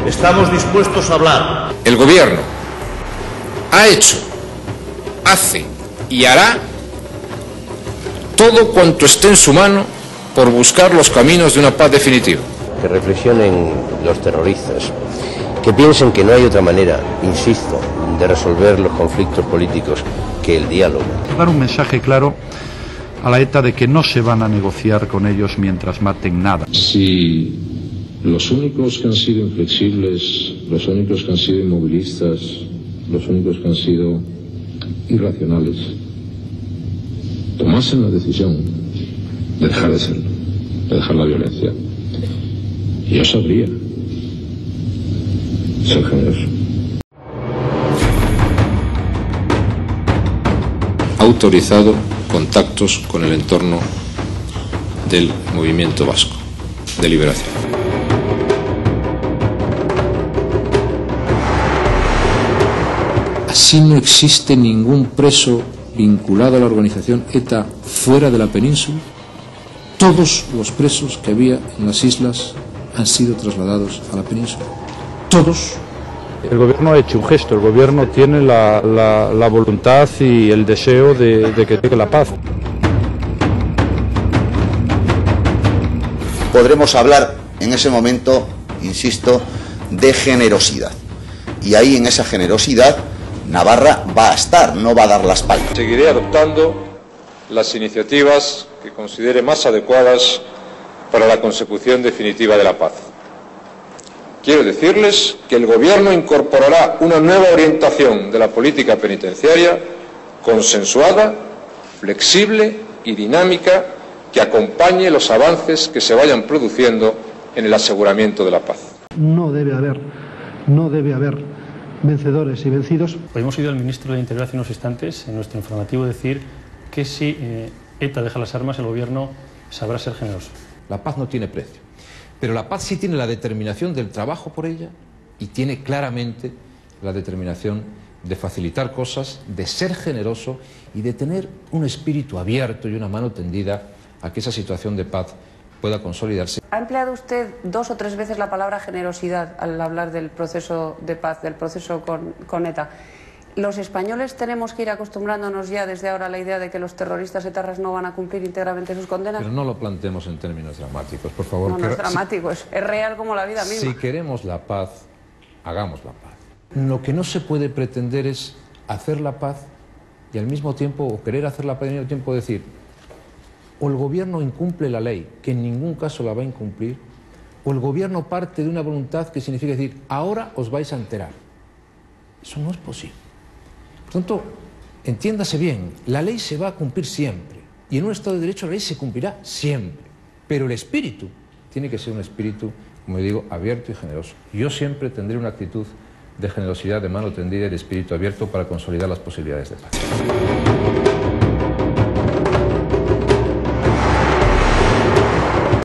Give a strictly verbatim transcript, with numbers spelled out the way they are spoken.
Estamos dispuestos a hablar. El gobierno ha hecho, hace y hará todo cuanto esté en su mano por buscar los caminos de una paz definitiva. Que reflexionen los terroristas, que piensen que no hay otra manera, insisto, de resolver los conflictos políticos que el diálogo. Dar un mensaje claro a la ETA de que no se van a negociar con ellos mientras maten nada. Si los únicos que han sido inflexibles, los únicos que han sido inmovilistas, los únicos que han sido irracionales, tomasen la decisión de dejar de serlo, de dejar la violencia, yo sabría ser generoso. Autorizado contactos con el entorno del movimiento vasco de liberación. Así no existe ningún preso vinculado a la organización ETA fuera de la península. Todos los presos que había en las islas han sido trasladados a la península. Todos. El gobierno ha hecho un gesto, el gobierno tiene la, la, la voluntad y el deseo de, de que llegue la paz. Podremos hablar en ese momento, insisto, de generosidad. Y ahí en esa generosidad Navarra va a estar, no va a dar la espalda. Seguiré adoptando las iniciativas que considere más adecuadas para la consecución definitiva de la paz. Quiero decirles que el Gobierno incorporará una nueva orientación de la política penitenciaria consensuada, flexible y dinámica que acompañe los avances que se vayan produciendo en el aseguramiento de la paz. No debe haber, no debe haber vencedores y vencidos. Hemos oído al ministro del Interior hace unos instantes en nuestro informativo decir que si eh, ETA deja las armas, el Gobierno sabrá ser generoso. La paz no tiene precio. Pero la paz sí tiene la determinación del trabajo por ella y tiene claramente la determinación de facilitar cosas, de ser generoso y de tener un espíritu abierto y una mano tendida a que esa situación de paz pueda consolidarse. Ha empleado usted dos o tres veces la palabra generosidad al hablar del proceso de paz, del proceso con, con ETA. ¿Los españoles tenemos que ir acostumbrándonos ya desde ahora a la idea de que los terroristas etarras no van a cumplir íntegramente sus condenas? Pero no lo planteemos en términos dramáticos, por favor. No, no es dramático, es, es real como la vida misma. Si queremos la paz, hagamos la paz. Lo que no se puede pretender es hacer la paz y al mismo tiempo, o querer hacer la paz y al mismo tiempo decir, o el gobierno incumple la ley, que en ningún caso la va a incumplir, o el gobierno parte de una voluntad que significa decir, ahora os vais a enterar. Eso no es posible. Por tanto, entiéndase bien, la ley se va a cumplir siempre, y en un Estado de Derecho la ley se cumplirá siempre, pero el espíritu tiene que ser un espíritu, como digo, abierto y generoso. Yo siempre tendré una actitud de generosidad, de mano tendida y de espíritu abierto para consolidar las posibilidades de paz.